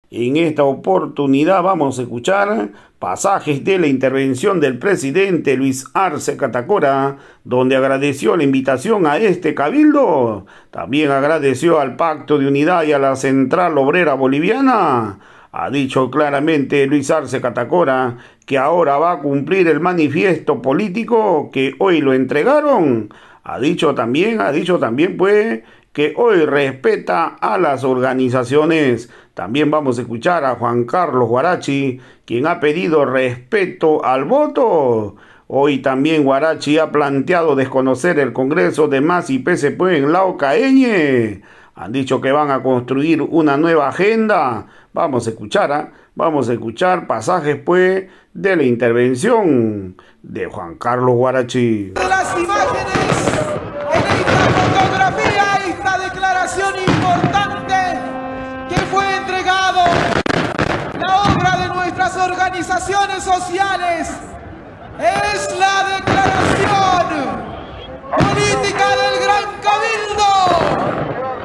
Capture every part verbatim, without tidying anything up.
En esta oportunidad vamos a escuchar pasajes de la intervención del presidente Luis Arce Catacora, donde agradeció la invitación a este cabildo. También agradeció al Pacto de Unidad y a la Central Obrera Boliviana. Ha dicho claramente Luis Arce Catacora que ahora va a cumplir el manifiesto político que hoy lo entregaron. Ha dicho también, ha dicho también pues que hoy respeta a las organizaciones. También vamos a escuchar a Juan Carlos Huarachi, quien ha pedido respeto al voto. Hoy también Huarachi ha planteado desconocer el Congreso de M A S y P S P en Laucaeñe. Han dicho que van a construir una nueva agenda. Vamos a escuchar, ¿eh? Vamos a escuchar pasajes pues de la intervención de Juan Carlos Huarachi. Las imágenes en esta fotografía, esta declaración importante que fue entregado, la obra de nuestras organizaciones sociales, es la declaración política del Gran Cabildo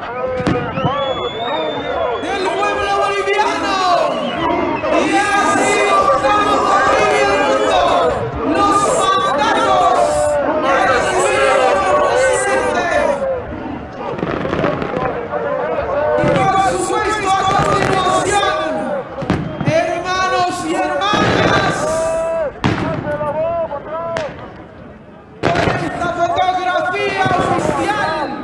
del pueblo boliviano, y así estamos viviendo los mandatos que recibimos nuestro presidente. Y por supuesto, a continuación, hermanos y hermanas, con esta fotografía oficial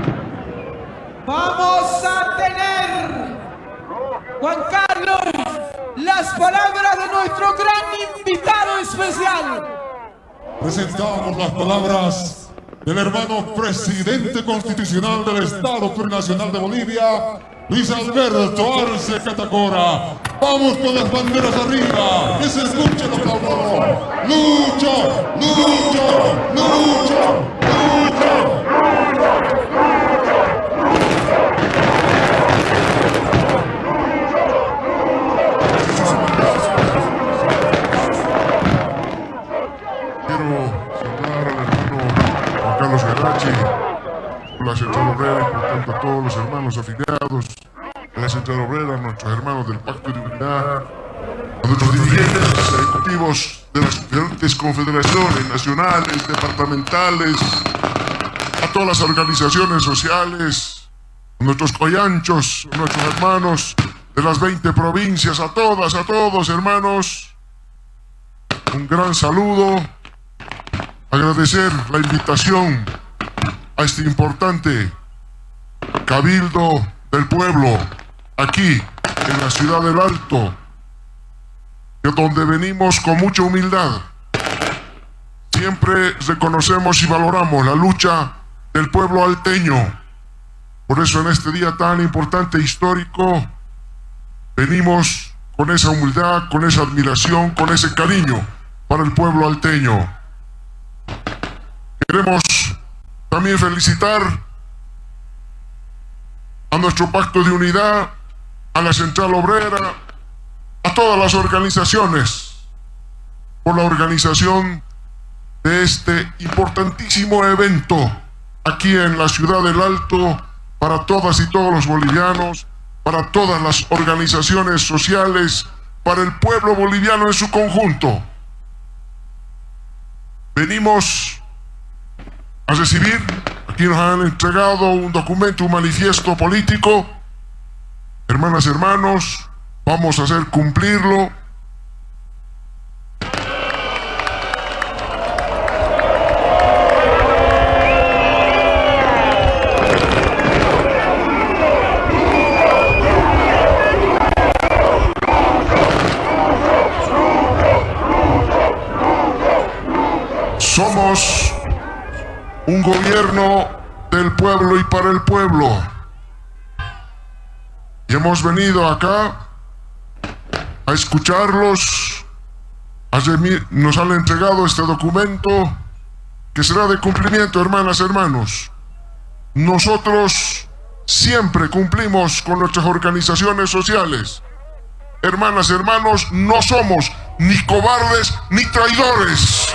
vamos a tener, Juan Carlos, las palabras de nuestro gran invitado especial. Presentamos las palabras del hermano presidente constitucional del Estado Plurinacional de Bolivia, Luis Alberto Arce Catacora. Vamos con las banderas arriba, que se escuche el aplauso. ¡Lucha! ¡Lucha! ¡Lucha! ¡Lucha! Carlos Huarachi, la Central Obrera, y por tanto a todos los hermanos afiliados de la Central Obrera, a nuestros hermanos del Pacto de Unidad, a nuestros dirigentes ejecutivos de las diferentes confederaciones nacionales, departamentales, a todas las organizaciones sociales, a nuestros coyanchos, a nuestros hermanos de las veinte provincias, a todas, a todos hermanos, un gran saludo. Agradecer la invitación a este importante Cabildo del Pueblo, aquí en la ciudad del Alto, de donde venimos con mucha humildad. Siempre reconocemos y valoramos la lucha del pueblo alteño. Por eso en este día tan importante e histórico, venimos con esa humildad, con esa admiración, con ese cariño para el pueblo alteño. Queremos también felicitar a nuestro Pacto de Unidad, a la Central Obrera, a todas las organizaciones por la organización de este importantísimo evento aquí en la ciudad del Alto para todas y todos los bolivianos, para todas las organizaciones sociales, para el pueblo boliviano en su conjunto. Venimos a recibir, aquí nos han entregado un documento, un manifiesto político. Hermanas, hermanos, vamos a hacer cumplirlo. Somos un gobierno del pueblo y para el pueblo. Y hemos venido acá a escucharlos. Nos han entregado este documento que será de cumplimiento, hermanas, hermanos. Nosotros siempre cumplimos con nuestras organizaciones sociales. Hermanas, hermanos, no somos ni cobardes ni traidores.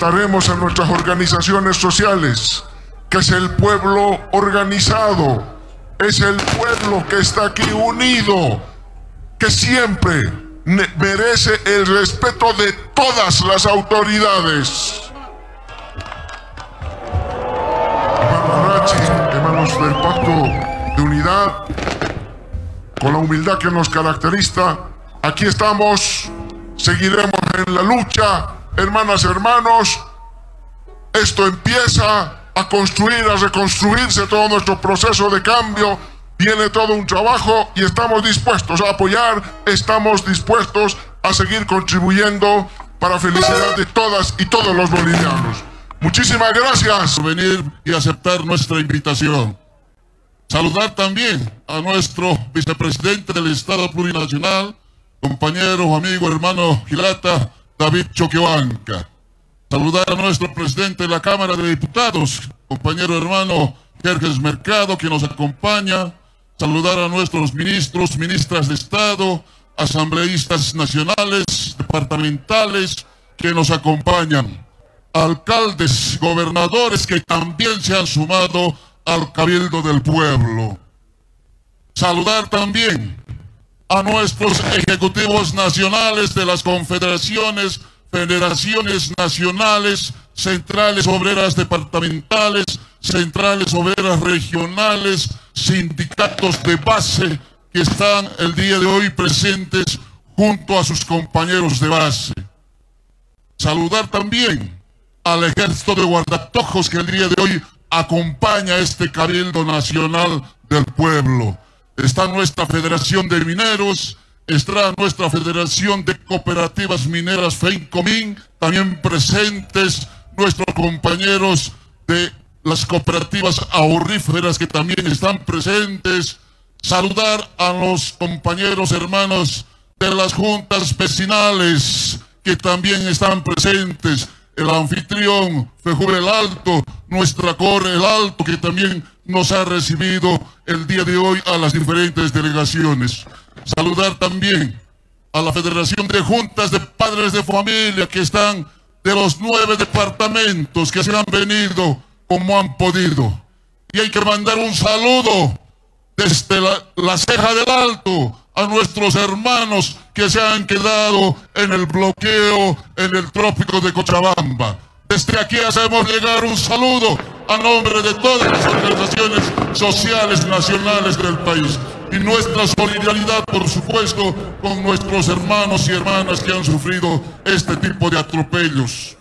estaremos en nuestras organizaciones sociales, que es el pueblo organizado, es el pueblo que está aquí unido, que siempre merece el respeto de todas las autoridades. Hermano Arachi, hermanos del Pacto de Unidad, con la humildad que nos caracteriza, aquí estamos, seguiremos en la lucha, hermanas, hermanos. Esto empieza a construir, a reconstruirse todo nuestro proceso de cambio. Viene todo un trabajo y estamos dispuestos a apoyar, estamos dispuestos a seguir contribuyendo para felicidad de todas y todos los bolivianos. Muchísimas gracias por venir y aceptar nuestra invitación. Saludar también a nuestro vicepresidente del Estado Plurinacional, compañero, amigo, hermano Gilata, David Choquehuanca. Saludar a nuestro presidente de la Cámara de Diputados, compañero hermano Jerjes Mercado, que nos acompaña. Saludar a nuestros ministros, ministras de Estado, asambleístas nacionales, departamentales, que nos acompañan. Alcaldes, gobernadores que también se han sumado al Cabildo del Pueblo. Saludar también a nuestros ejecutivos nacionales de las confederaciones, federaciones nacionales, centrales obreras departamentales, centrales obreras regionales, sindicatos de base que están el día de hoy presentes junto a sus compañeros de base. Saludar también al Ejército de Guardatojos que el día de hoy acompaña este Cabildo Nacional del Pueblo. Está nuestra Federación de Mineros, está nuestra Federación de Cooperativas Mineras FENCOMIN, también presentes nuestros compañeros de las cooperativas ahorríferas que también están presentes. Saludar a los compañeros hermanos de las juntas vecinales que también están presentes. El anfitrión Fejuve el Alto, nuestra Corre el Alto, que también nos ha recibido el día de hoy a las diferentes delegaciones. Saludar también a la Federación de Juntas de Padres de Familia que están de los nueve departamentos que se han venido como han podido. Y hay que mandar un saludo desde la, la Ceja del Alto a nuestros hermanos que se han quedado en el bloqueo en el trópico de Cochabamba. Desde aquí hacemos llegar un saludo a nombre de todas las organizaciones sociales nacionales del país y nuestra solidaridad, por supuesto, con nuestros hermanos y hermanas que han sufrido este tipo de atropellos.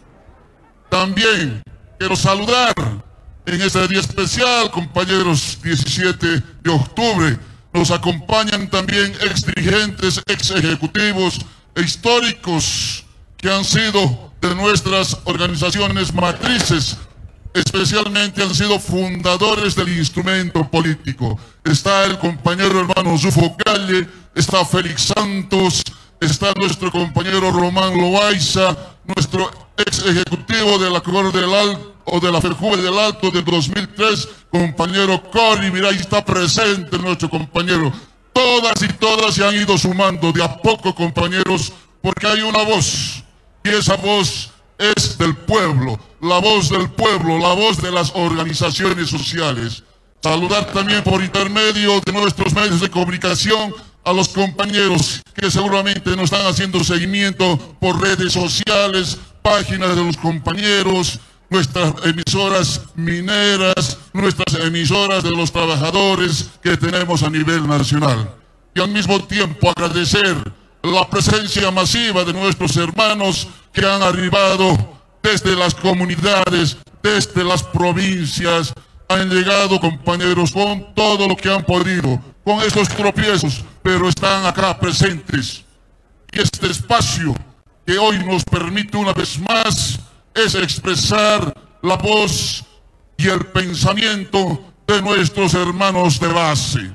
También quiero saludar en este día especial, compañeros, diecisiete de octubre, nos acompañan también ex dirigentes, ex ejecutivos e históricos que han sido de nuestras organizaciones matrices, especialmente han sido fundadores del instrumento político. Está el compañero hermano Zufo Calle, está Félix Santos, está nuestro compañero Román Loaiza, nuestro ex ejecutivo de la Corte del Alto o de la Fejuve del Alto del dos mil tres, compañero Cori, mira, ahí está presente nuestro compañero. Todas y todas se han ido sumando de a poco, compañeros, porque hay una voz, y esa voz es del pueblo, la voz del pueblo, la voz de las organizaciones sociales. Saludar también por intermedio de nuestros medios de comunicación a los compañeros que seguramente nos están haciendo seguimiento por redes sociales, páginas de los compañeros, nuestras emisoras mineras, nuestras emisoras de los trabajadores que tenemos a nivel nacional. Y al mismo tiempo agradecer la presencia masiva de nuestros hermanos que han arribado desde las comunidades, desde las provincias, han llegado, compañeros, con todo lo que han podido, con estos tropiezos, pero están acá presentes. Y este espacio que hoy nos permite una vez más es expresar la voz y el pensamiento de nuestros hermanos de base.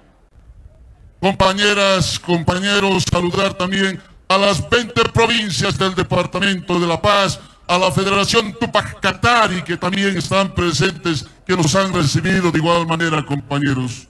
Compañeras, compañeros, saludar también a las veinte provincias del Departamento de La Paz, a la Federación Tupac Katari, que también están presentes, que nos han recibido de igual manera, compañeros.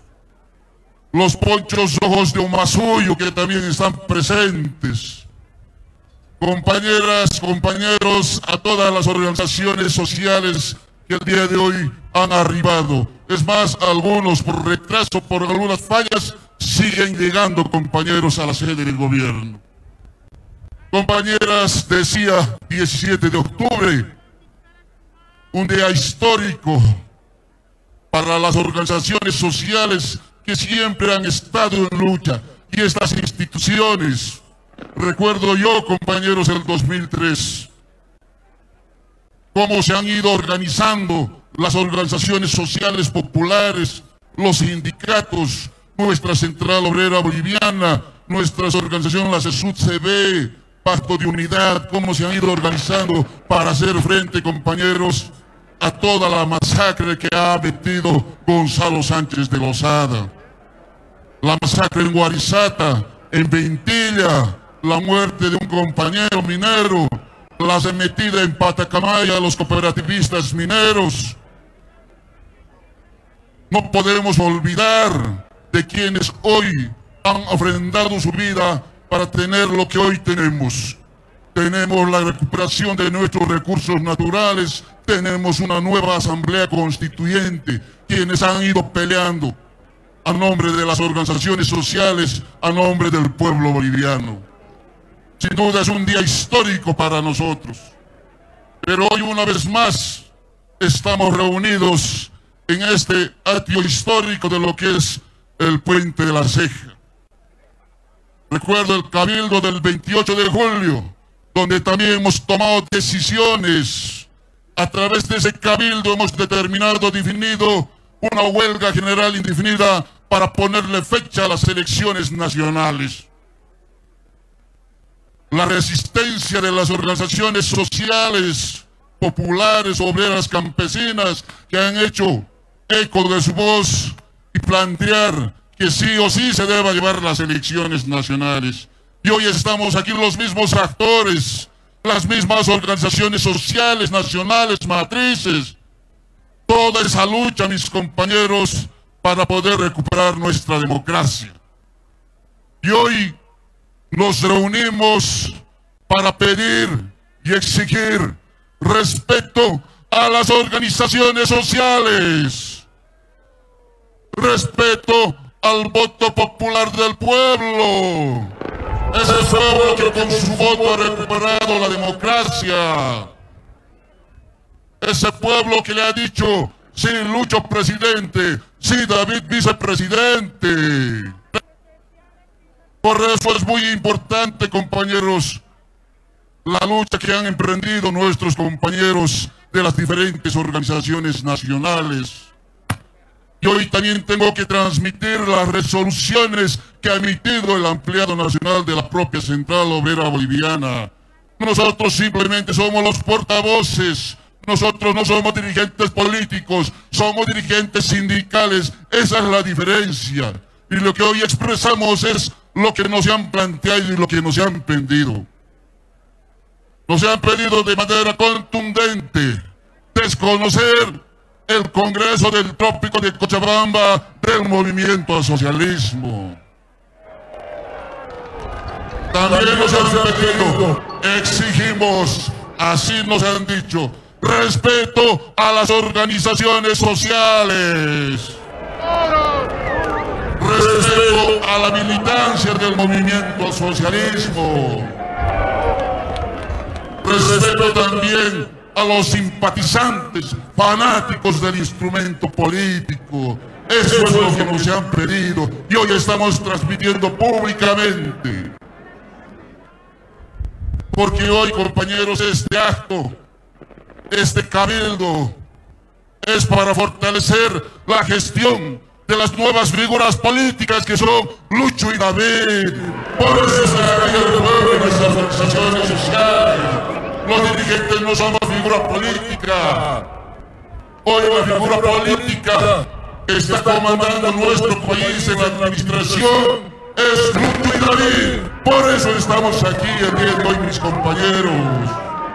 Los Ponchos Rojos de Umasuyo, que también están presentes. compañeras, compañeros, a todas las organizaciones sociales que el día de hoy han arribado. Es más, algunos por retraso, por algunas fallas, siguen llegando, compañeros, a la sede del gobierno. Compañeras, decía diecisiete de octubre, un día histórico para las organizaciones sociales que siempre han estado en lucha, y estas instituciones. Recuerdo yo, compañeros, el dos mil tres, cómo se han ido organizando las organizaciones sociales populares, los sindicatos, nuestra Central Obrera Boliviana, nuestras organizaciones, la CESUD-C B, Pacto de Unidad, cómo se han ido organizando para hacer frente, compañeros, a toda la masacre que ha metido Gonzalo Sánchez de Lozada. La masacre en Guarizata, en Ventilla, la muerte de un compañero minero, la arremetida en Patacamaya a los cooperativistas mineros. No podemos olvidar de quienes hoy han ofrendado su vida para tener lo que hoy tenemos. Tenemos la recuperación de nuestros recursos naturales, tenemos una nueva asamblea constituyente, quienes han ido peleando a nombre de las organizaciones sociales, a nombre del pueblo boliviano. Sin duda es un día histórico para nosotros, pero hoy una vez más estamos reunidos en este atrio histórico de lo que es el Puente de la Ceja. Recuerdo el cabildo del veintiocho de julio, donde también hemos tomado decisiones. A través de ese cabildo hemos determinado, definido una huelga general indefinida para ponerle fecha a las elecciones nacionales. La resistencia de las organizaciones sociales, populares, obreras, campesinas, que han hecho eco de su voz y plantear que sí o sí se deba llevar las elecciones nacionales. Y hoy estamos aquí los mismos actores, las mismas organizaciones sociales, nacionales, matrices. Toda esa lucha, mis compañeros, para poder recuperar nuestra democracia. Y hoy nos reunimos para pedir y exigir respeto a las organizaciones sociales, respeto al voto popular del pueblo, ese pueblo que con su voto ha recuperado la democracia, ese pueblo que le ha dicho sí Lucho presidente, sí David vicepresidente. Por eso es muy importante, compañeros, la lucha que han emprendido nuestros compañeros de las diferentes organizaciones nacionales. Y hoy también tengo que transmitir las resoluciones que ha emitido el ampliado nacional de la propia Central Obrera Boliviana. Nosotros simplemente somos los portavoces, nosotros no somos dirigentes políticos, somos dirigentes sindicales, esa es la diferencia. Y lo que hoy expresamos es lo que nos han planteado y lo que nos han pedido. Nos han pedido de manera contundente desconocer el Congreso del Trópico de Cochabamba del movimiento al socialismo. También nos han pedido, exigimos, así nos han dicho, respeto a las organizaciones sociales, respeto a la militancia del movimiento al socialismo, respeto también a los simpatizantes, fanáticos del instrumento político. Eso es lo que nos han pedido y hoy estamos transmitiendo públicamente. Porque hoy, compañeros, este acto, este cabildo, es para fortalecer la gestión de las nuevas figuras políticas que son Lucho y David. Por eso está aquí el pueblo y nuestras organizaciones sociales. Los dirigentes no somos figura política. Hoy la figura política que está comandando nuestro país en la administración es Lucho y David. Por eso estamos aquí el día de hoy, mis compañeros.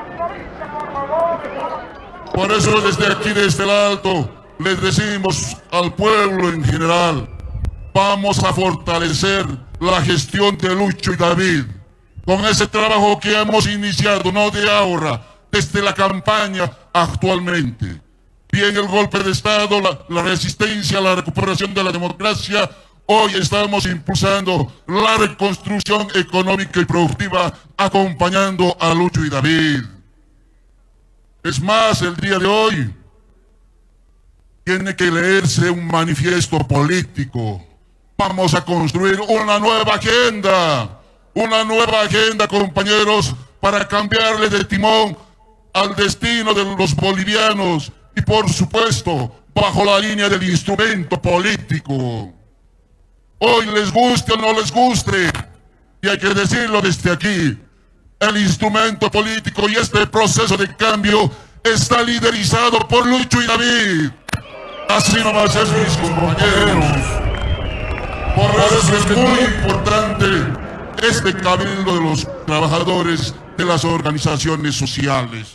Por eso desde aquí, desde el alto, les decimos al pueblo en general, vamos a fortalecer la gestión de Lucho y David con ese trabajo que hemos iniciado, no de ahora, desde la campaña actualmente. Bien el golpe de Estado, la, la resistencia, la recuperación de la democracia, hoy estamos impulsando la reconstrucción económica y productiva, acompañando a Lucho y David. Es más, el día de hoy tiene que leerse un manifiesto político. Vamos a construir una nueva agenda, una nueva agenda, compañeros, para cambiarle de timón al destino de los bolivianos y, por supuesto, bajo la línea del instrumento político. Hoy les guste o no les guste, y hay que decirlo desde aquí, el instrumento político y este proceso de cambio está liderizado por Lucho y David. Así nomás es, mis compañeros. Por eso es muy importante este cabildo de los trabajadores de las organizaciones sociales.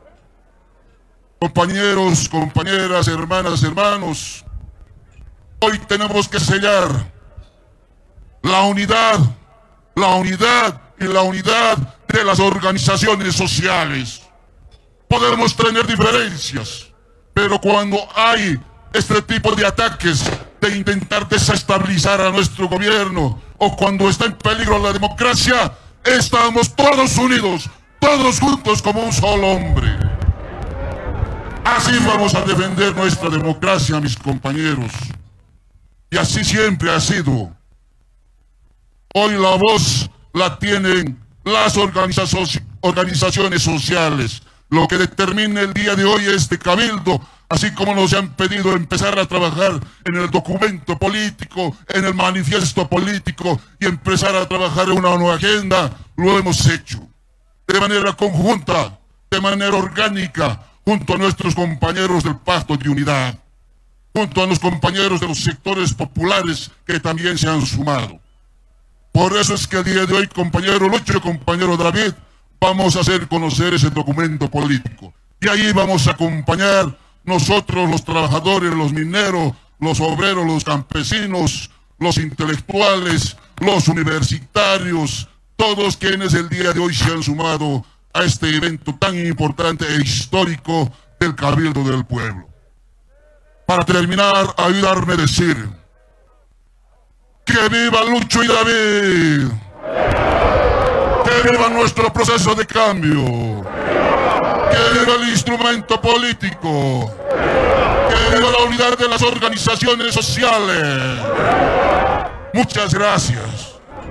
Compañeros, compañeras, hermanas, hermanos, hoy tenemos que sellar la unidad, la unidad y la unidad de las organizaciones sociales. Podemos tener diferencias, pero cuando hay este tipo de ataques de intentar desestabilizar a nuestro gobierno o cuando está en peligro la democracia, estamos todos unidos, todos juntos como un solo hombre. Así vamos a defender nuestra democracia, mis compañeros. Y así siempre ha sido. Hoy la voz la tienen las organizaciones sociales. Lo que determina el día de hoy este cabildo, así como nos han pedido empezar a trabajar en el documento político, en el manifiesto político y empezar a trabajar en una nueva agenda, lo hemos hecho de manera conjunta, de manera orgánica, junto a nuestros compañeros del Pacto de Unidad, junto a los compañeros de los sectores populares que también se han sumado. Por eso es que el día de hoy, compañero Lucho y compañero David, vamos a hacer conocer ese documento político. Y ahí vamos a acompañar nosotros, los trabajadores, los mineros, los obreros, los campesinos, los intelectuales, los universitarios, todos quienes el día de hoy se han sumado a este evento tan importante e histórico del Cabildo del Pueblo. Para terminar, ayudarme a decir: ¡que viva Lucho y David! ¡Que viva nuestro proceso de cambio! ¡Que viva el instrumento político! ¡Que viva la unidad de las organizaciones sociales! Muchas gracias.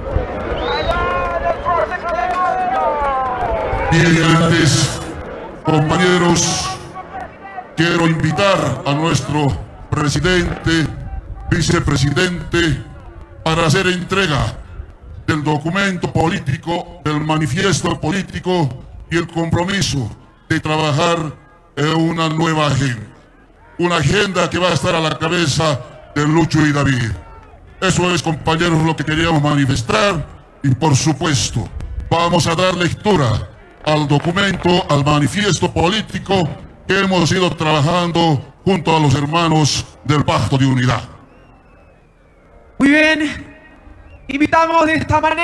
Bien, antes, compañeros, quiero invitar a nuestro presidente, vicepresidente, para hacer entrega del documento político, del manifiesto político y el compromiso de trabajar en una nueva agenda. Una agenda que va a estar a la cabeza de Lucho y David. Eso es, compañeros, lo que queríamos manifestar y, por supuesto, vamos a dar lectura al documento, al manifiesto político que hemos ido trabajando junto a los hermanos del Pacto de Unidad. Muy bien, invitamos de esta manera